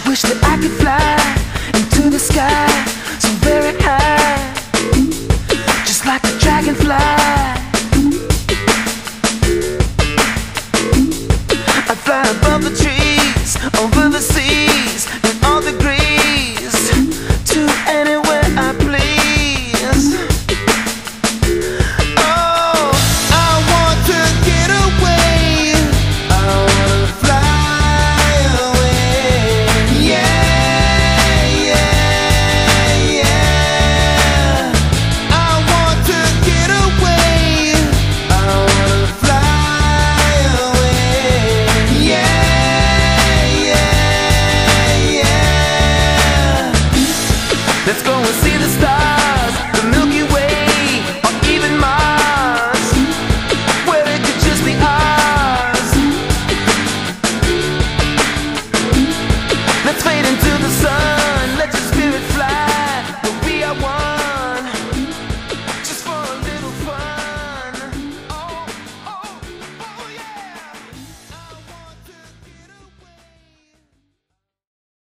Wish that I could fly into the sky so very high, just like a dragonfly.